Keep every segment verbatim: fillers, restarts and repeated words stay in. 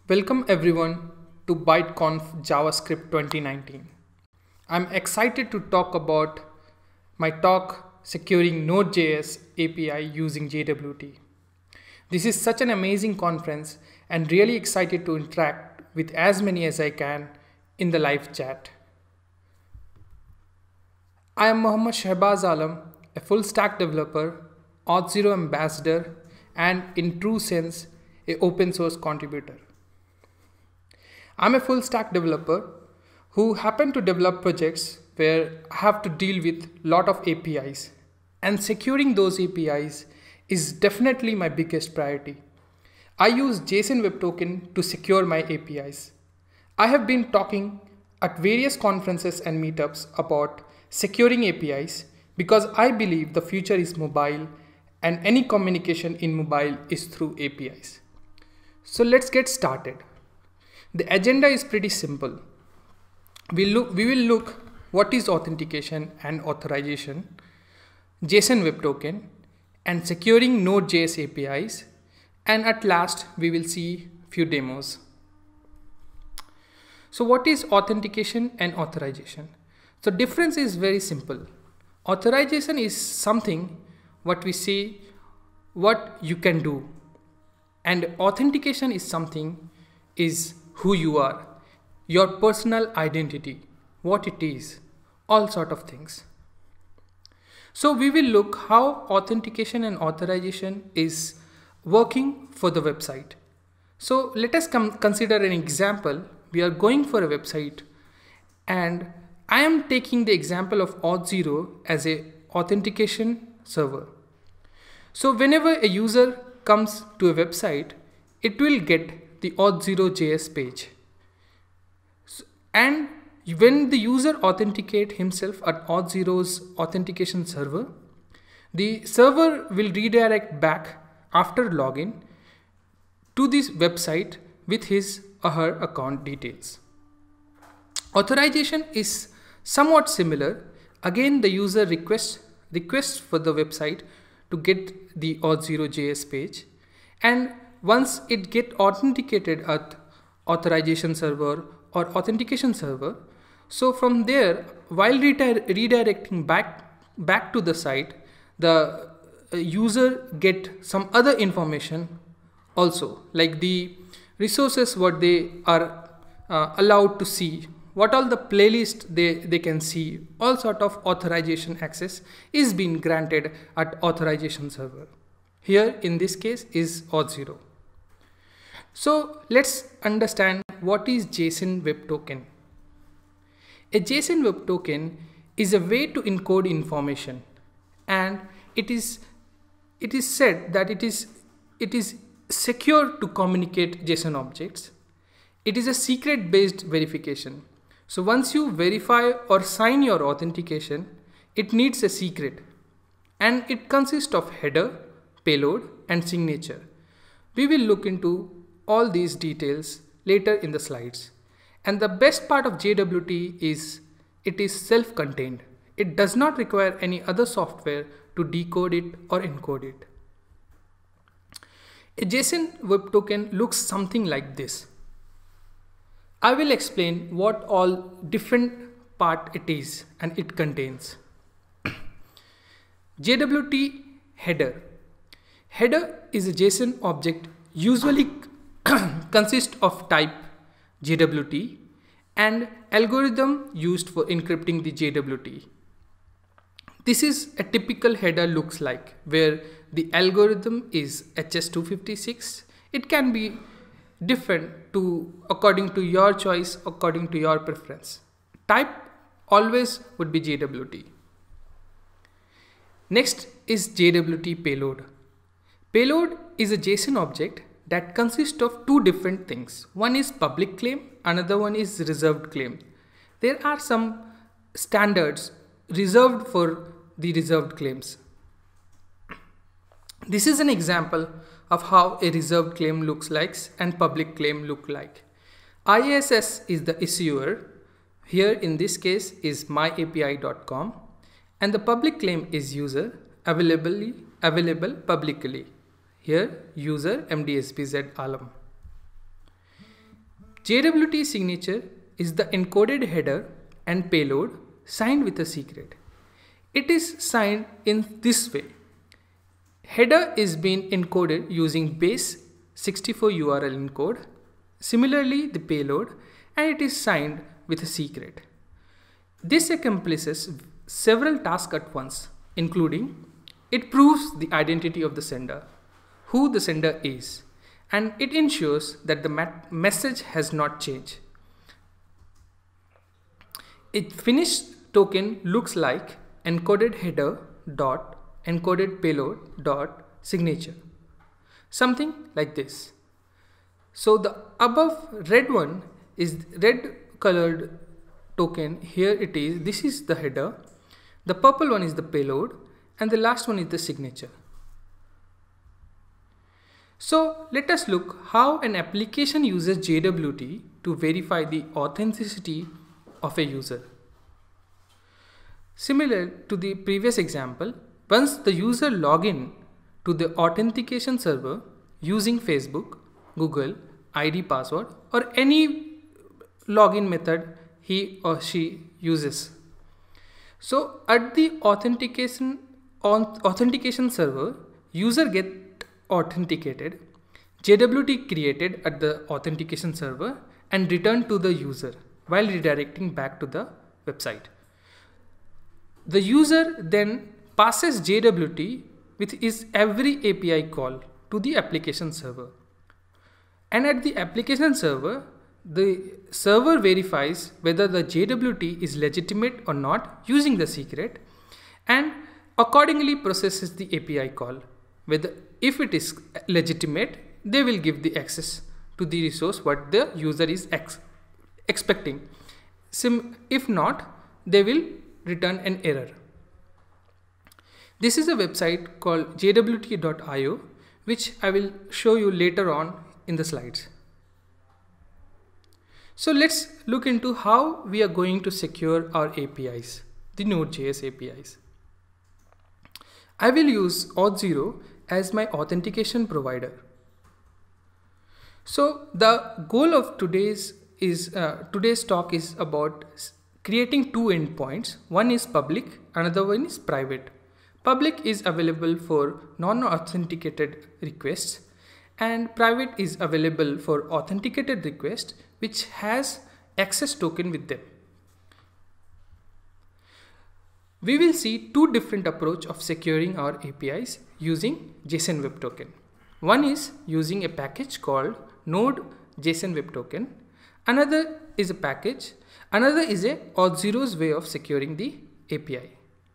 Welcome everyone to Byteconf JavaScript twenty nineteen. I'm excited to talk about my talk securing Node.js A P I using J W T. This is such an amazing conference and really excited to interact with as many as I can in the live chat. I am Mohammad Shahbaz Alam, a full stack developer, Auth zero ambassador, and in true sense, a open source contributor. I'm a full stack developer who happen to develop projects where I have to deal with a lot of A P Is, and securing those A P Is is definitely my biggest priority. I use JSON Web Token to secure my A P Is. I have been talking at various conferences and meetups about securing A P Is because I believe the future is mobile and any communication in mobile is through A P Is. So let's get started. The agenda is pretty simple. We, look, we will look what is authentication and authorization, JSON Web Token, and securing Node.js A P Is, and at last we will see few demos. So what is authentication and authorization? So difference is very simple. Authorization is something what we say what you can do, and authentication is something is who you are, your personal identity, what it is, all sort of things. So we will look how authentication and authorization is working for the website. So let us come consider an example. We are going for a website and I am taking the example of Auth zero as a authentication server. So whenever a user comes to a website, it will get the Auth zero J S page. So, and when the user authenticate himself at Auth zero's authentication server, the server will redirect back after login to this website with his or her account details. Authorization is somewhat similar. Again, the user requests requests for the website to get the Auth zero J S page, and once it get authenticated at authorization server or authentication server, so from there, while redirecting back back to the site, the user get some other information also, like the resources what they are uh, allowed to see, what all the playlist they, they can see, all sort of authorization access is being granted at authorization server. Here in this case is Auth zero. So let's understand what is JSON Web Token. A JSON Web Token is a way to encode information, and it is it is said that it is it is secure to communicate JSON objects. It is a secret based verification. So once you verify or sign your authentication, it needs a secret, and it consists of header, payload, and signature. We will look into all these details later in the slides. And the best part of J W T is it is self-contained. It does not require any other software to decode it or encode it. A JSON Web Token looks something like this. I will explain what all different part it is and it contains. J W T header. Header is a JSON object usually consists of type J W T and algorithm used for encrypting the J W T. This is a typical header looks like, where the algorithm is H S two fifty-six. It can be different to according to your choice, according to your preference. Type always would be J W T. Next is J W T payload. Payload is a JSON object that consists of two different things. One is public claim, another one is reserved claim. There are some standards reserved for the reserved claims. This is an example of how a reserved claim looks like and public claim look like. I S S is the issuer. Here in this case is my A P I dot com, and the public claim is user, available, available publicly. Here user M D S P Z Alam. J W T signature is the encoded header and payload signed with a secret. It is signed in this way. Header is being encoded using base sixty-four U R L encode. Similarly, the payload, and it is signed with a secret. This accomplishes several tasks at once, including it proves the identity of the sender, who the sender is, and it ensures that the message has not changed. A finished token looks like encoded header dot encoded payload dot signature, something like this. So the above red one is red colored token. Here it is. This is the header. The purple one is the payload, and the last one is the signature. So let us look how an application uses J W T to verify the authenticity of a user. Similar to the previous example, once the user log in to the authentication server using Facebook, Google, I D password, or any login method he or she uses. So at the authentication on authentication server, user get authenticated, J W T created at the authentication server and returned to the user while redirecting back to the website. The user then passes J W T with his every A P I call to the application server. And at the application server, the server verifies whether the J W T is legitimate or not using the secret, and accordingly processes the A P I call. Whether if it is legitimate, they will give the access to the resource what the user is ex expecting. Sim if not, they will return an error. This is a website called J W T dot i o, which I will show you later on in the slides. So let's look into how we are going to secure our A P Is, the NodeJS A P Is. I will use Auth zero as my authentication provider. So the goal of today's is uh, today's talk is about creating two endpoints. One is public, another one is private. Public is available for non-authenticated requests, and private is available for authenticated requests which has access token with them. We will see two different approaches of securing our A P Is using JSON Web Token. One is using a package called NodeJS Web Token. Another is a package. Another is a Auth zero's way of securing the A P I.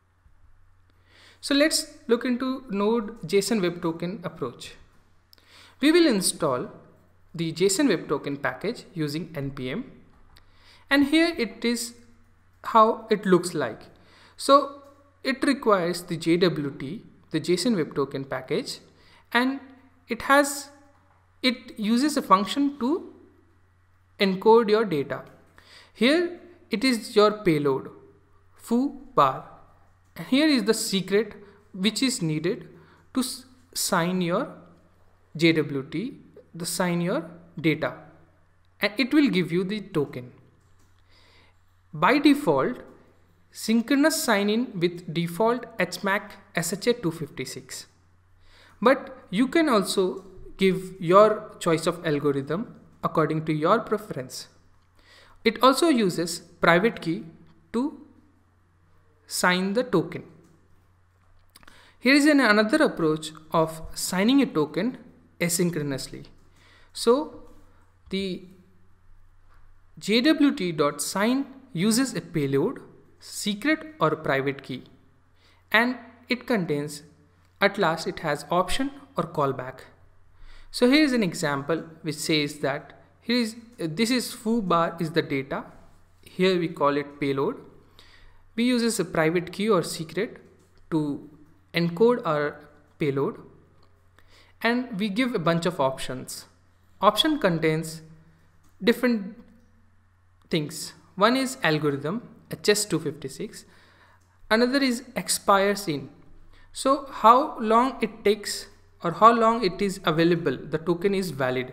So let's look into NodeJS Web Token approach. We will install the JSON Web Token package using N P M, and here it is how it looks like. So it requires the J W T, the JSON Web Token package, and it has it uses a function to encode your data. Here it is your payload foo bar, and here is the secret which is needed to sign your J W T, the sign your data, and it will give you the token. By default, synchronous sign-in with default H M A C S H A two fifty-six, but you can also give your choice of algorithm according to your preference. It also uses private key to sign the token. Here is an another approach of signing a token asynchronously. So the J W T dot sign uses a payload, secret or private key, and it contains, at last it has option or callback. So here is an example which says that here is uh, this is foo bar is the data. Here we call it payload. We uses a private key or secret to encode our payload, and we give a bunch of options. Option contains different things. One is algorithm H S two fifty-six, another is expires in. So how long it takes or how long it is available, the token is valid.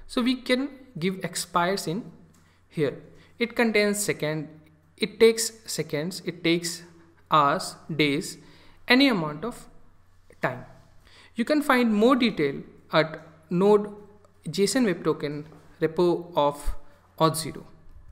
So we can give expires in here. It contains second, it takes seconds, it takes hours, days, any amount of time. You can find more detail at Node.js Web Token repo of auth zero.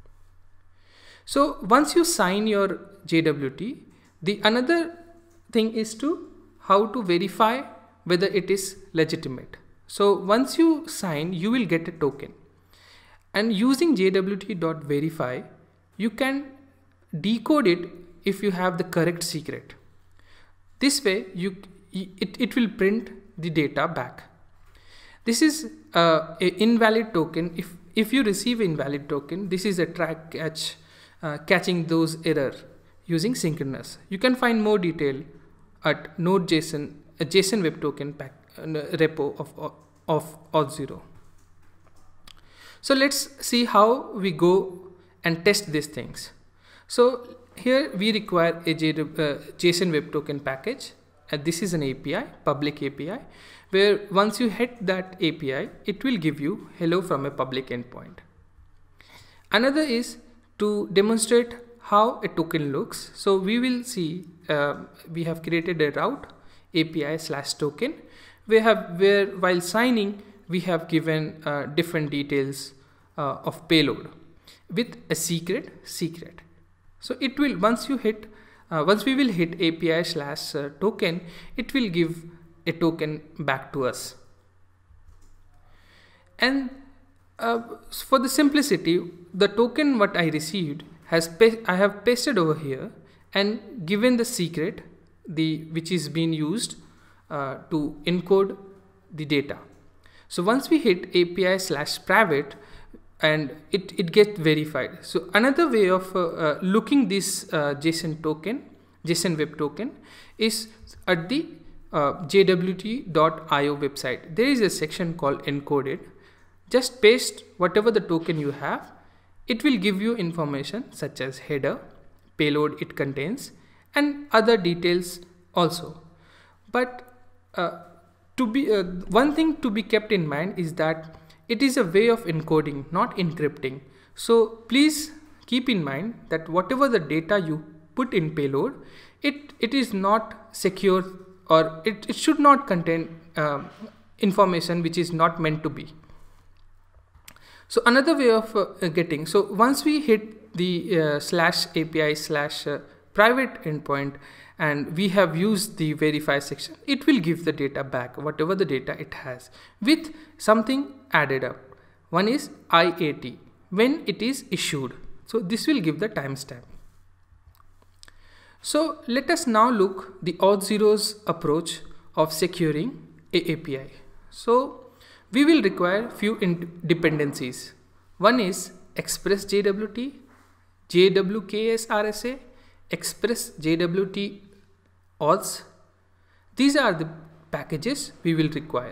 So once you sign your J W T, the another thing is to how to verify whether it is legitimate. So once you sign, you will get a token, and using J W T dot verify, you can decode it if you have the correct secret. This way you it, it will print the data back. This is uh, a invalid token. If if you receive invalid token, this is a track catch uh, catching those error using synchronous. You can find more detail at Node.js a JSON Web Token pack, uh, repo of of auth zero. So let's see how we go and test these things. So here we require a J, uh, JSON Web Token package, and this is an A P I, public A P I, where once you hit that A P I, it will give you hello from a public endpoint. Another is to demonstrate how a token looks. So we will see uh, we have created a route A P I slash token. We have where while signing we have given uh, different details uh, of payload with a secret secret. So it will once you hit uh, once we will hit A P I slash uh, token, it will give a token back to us. And uh, for the simplicity, the token what I received has I have pasted over here and given the secret the which is being used uh, to encode the data. So once we hit A P I slash private, and it, it gets verified. So another way of uh, uh, looking this uh, JSON token, JSON Web Token, is at the uh, J W T dot I O website. There is a section called encoded. Just paste whatever the token you have. It will give you information such as header, payload it contains, and other details also. But uh, to be uh, one thing to be kept in mind is that it is a way of encoding, not encrypting. So please keep in mind that whatever the data you put in payload, it it is not secure, or it, it should not contain uh, information which is not meant to be. So another way of uh, getting, so once we hit the uh, slash A P I slash uh, private endpoint and we have used the verify section, it will give the data back, whatever the data it has, with something added up. One is I A T, when it is issued. So this will give the timestamp. So let us now look the auth zero's approach of securing a API. So we will require few dependencies. One is Express J W T, J W K S R S A, Express J W T auths. These are the packages we will require.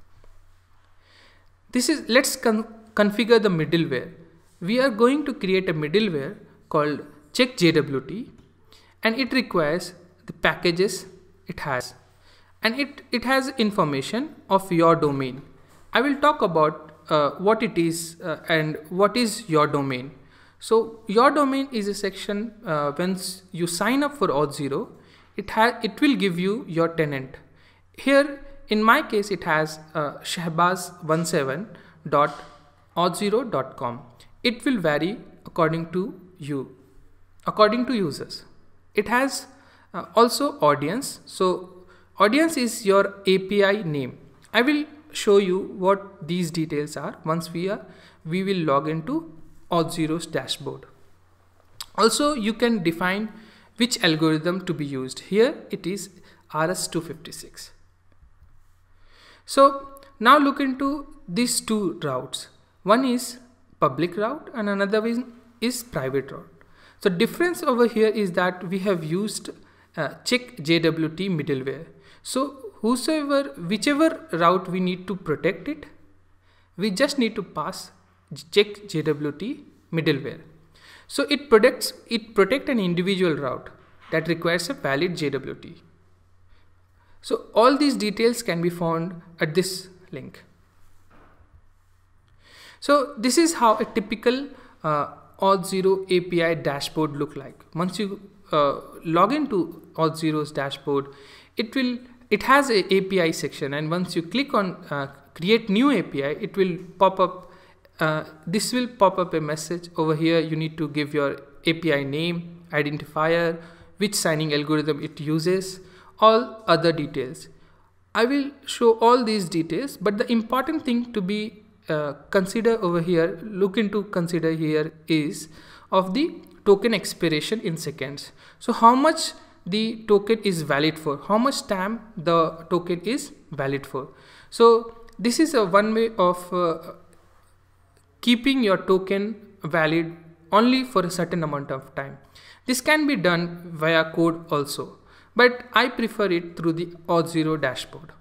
This is let's con configure the middleware. We are going to create a middleware called check J W T, and it requires the packages it has, and it it has information of your domain. I will talk about uh, what it is uh, and what is your domain. So your domain is a section uh, once you sign up for auth zero, it has it will give you your tenant. Here in my case it has uh, shahbaz seventeen dot auth zero dot com. It will vary according to you, according to users. It has uh, also audience. So audience is your A P I name. I will show you what these details are once we are we will log into auth zero's dashboard. Also you can define which algorithm to be used. Here it is R S two fifty-six. So now look into these two routes. One is public route and another one is private route. So difference over here is that we have used uh, check J W T middleware. So whosoever, whichever route we need to protect it, we just need to pass check J W T middleware. So it protects it protect an individual route that requires a valid J W T. So all these details can be found at this link. So this is how a typical uh, Auth zero A P I dashboard look like. Once you uh, log into Auth zero's dashboard, it will it has a API section, and once you click on uh, create new A P I, it will pop up. Uh, this will pop up a message over here. You need to give your A P I name, identifier, which signing algorithm it uses, all other details. I will show all these details, but the important thing to be uh, consider over here, look into consider here is of the token expiration in seconds. So how much the token is valid for, how much time the token is valid for. So this is a one way of uh, keeping your token valid only for a certain amount of time. This can be done via code also, but I prefer it through the Auth zero dashboard.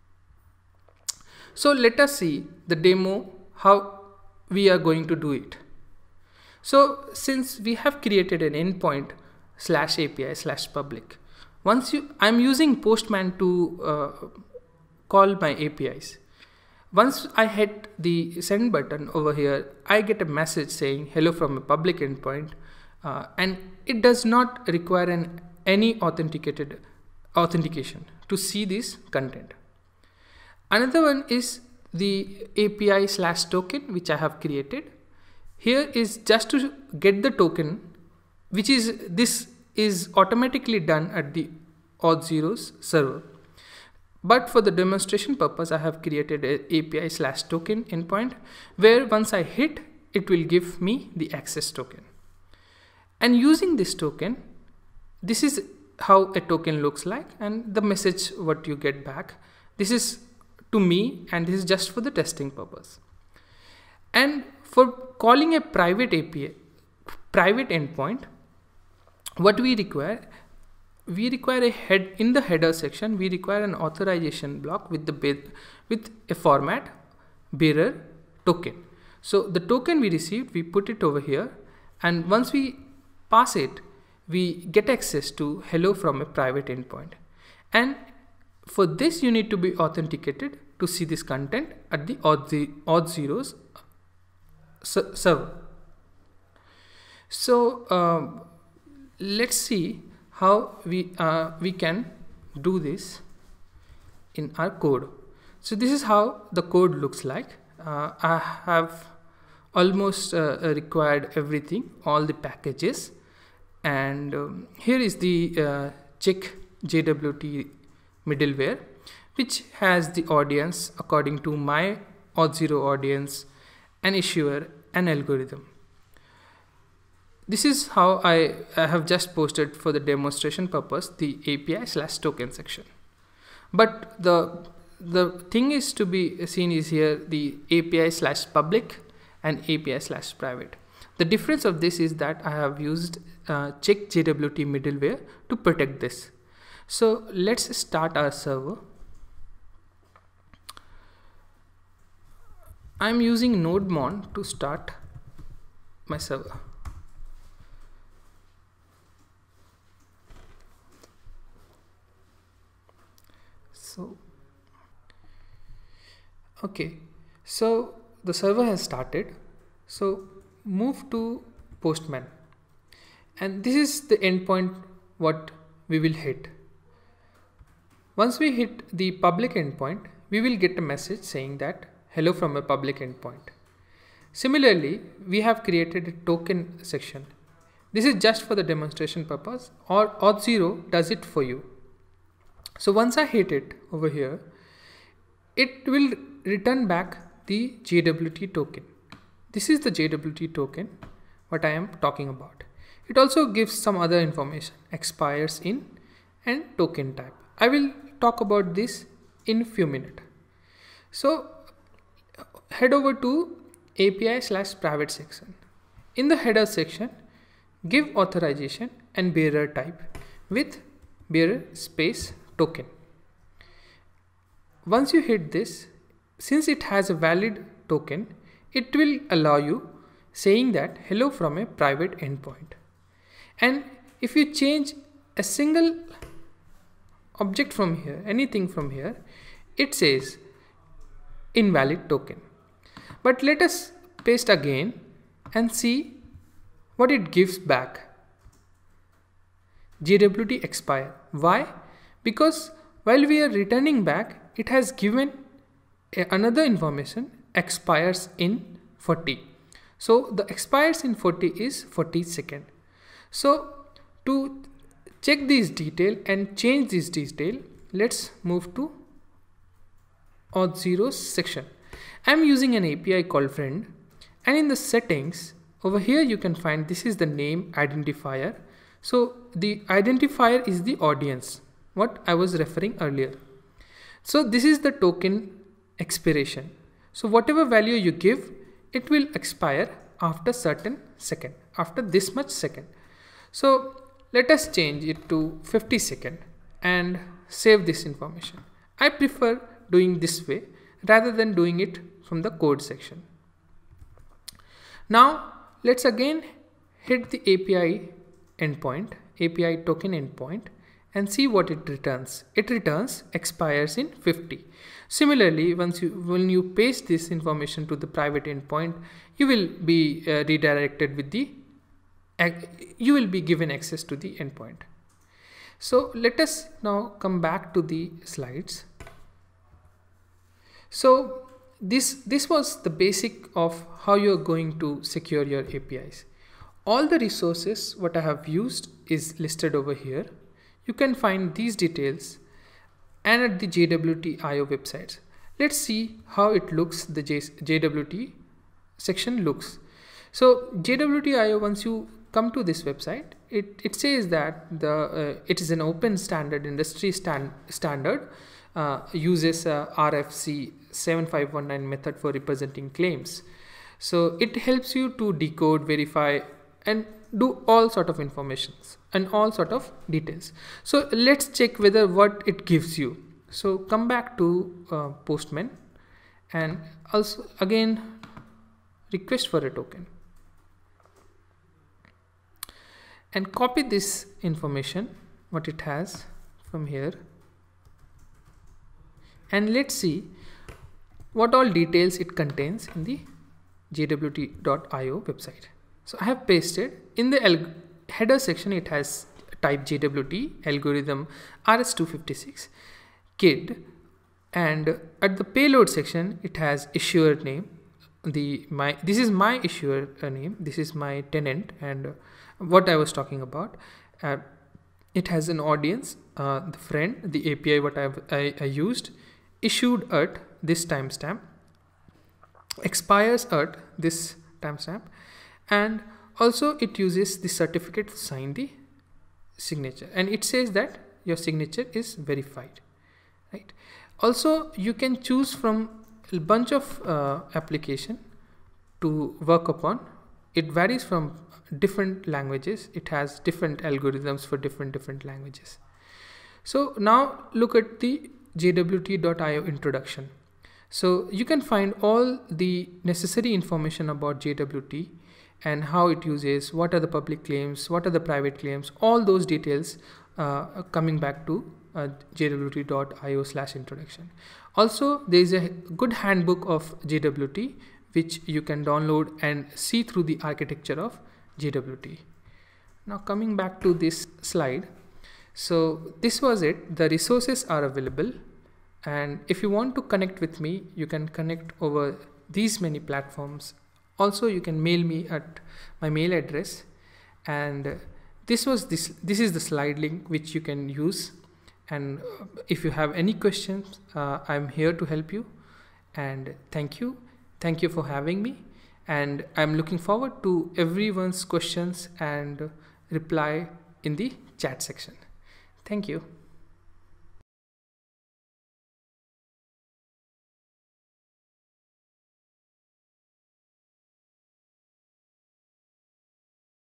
So let us see the demo how we are going to do it. So since we have created an endpoint slash A P I slash public, once you I'm using Postman to uh, call my A P Is. Once I hit the send button over here, I get a message saying hello from a public endpoint, uh, and it does not require an any authenticated authentication to see this content. Another one is the A P I slash token, which I have created. Here is just to get the token, which is this is automatically done at the Auth zero's server. But for the demonstration purpose, I have created a A P I slash token endpoint where once I hit, it will give me the access token. And using this token, this is how a token looks like, and the message what you get back. This is to me, and this is just for the testing purpose. And for calling a private A P I, private endpoint, what we require, we require a head in the header section. We require an authorization block with the with a format bearer token. So the token we received, we put it over here, and once we pass it, we get access to hello from a private endpoint. And for this, you need to be authenticated to see this content at the Auth zero's server. So um, let's see how we uh, we can do this in our code. So this is how the code looks like. Uh, I have almost uh, required everything, all the packages, and um, here is the uh, check J W T middleware, which has the audience according to my Auth zero audience, an issuer, an algorithm. This is how I, I have just posted for the demonstration purpose the A P I slash token section. But the the thing is to be seen is here the A P I slash public and A P I slash private. The difference of this is that I have used uh, check J W T middleware to protect this. So let's start our server. I'm using NodeMon to start my server. So, okay, so the server has started. So move to Postman, and this is the endpoint what we will hit. Once we hit the public endpoint, we will get a message saying that hello from a public endpoint. Similarly, we have created a token section. This is just for the demonstration purpose, or Auth zero does it for you. So once I hit it over here, it will return back the J W T token. This is the J W T token what I am talking about. It also gives some other information, expires in and token type. I will talk about this in few minutes. So head over to A P I slash private section. In the header section, give authorization and bearer type with bearer space token. Once you hit this, since it has a valid token, it will allow you saying that hello from a private endpoint. And if you change a single object from here, anything from here, it says invalid token. But let us paste again and see what it gives back. J W T expire. Why? Because while we are returning back, it has given a, another information, expires in forty. So the expires in forty is forty second. So to check this detail and change this detail, let's move to auth zeros section. I'm using an A P I called friend, and in the settings over here you can find this is the name identifier. So the identifier is the audience, what I was referring earlier. So this is the token expiration. So whatever value you give, it will expire after certain second, after this much second. So let us change it to fifty second and save this information. I prefer doing this way rather than doing it from the code section. Now let's again hit the A P I endpoint, A P I token endpoint, and see what it returns. It returns expires in fifty. Similarly, once you when you paste this information to the private endpoint, you will be uh, redirected with the you will be given access to the endpoint. So let us now come back to the slides. So this this was the basic of how you're going to secure your A P Is. All the resources what I have used is listed over here. You can find these details and at the J W T I O websites. Let's see how it looks, the J W T section looks. So J W T I O, once you come to this website, it, it says that the uh, it is an open standard, industry stand, standard, uh, uses a R F C seven five one nine method for representing claims. So it helps you to decode, verify, and do all sort of informations and all sort of details. So let's check whether what it gives you. So come back to uh, Postman and also again request for a token and copy this information what it has from here, and let's see what all details it contains in the J W T dot I O website. So I have pasted in the header section. It has type J W T, algorithm R S two fifty-six, kid, and at the payload section it has issuer name. The my this is my issuer name. This is my tenant and what I was talking about. Uh, it has an audience, uh, the friend, the A P I what I've, I I used, issued at this timestamp, expires at this timestamp, and also it uses the certificate to sign the signature, and it says that your signature is verified, right? Also you can choose from a bunch of uh, application to work upon. It varies from different languages. It has different algorithms for different different languages. So now look at the J W T dot I O introduction. So you can find all the necessary information about J W T and how it uses, what are the public claims, what are the private claims, all those details uh, coming back to uh, J W T dot I O slash introduction. Also there is a good handbook of J W T which you can download and see through the architecture of J W T. Now coming back to this slide, so this was it. The resources are available, and if you want to connect with me, you can connect over these many platforms. Also you can mail me at my mail address, and this was this this is the slide link which you can use, and if you have any questions, uh, I'm here to help you. And thank you thank you for having me, and I'm looking forward to everyone's questions and reply in the chat section. Thank you.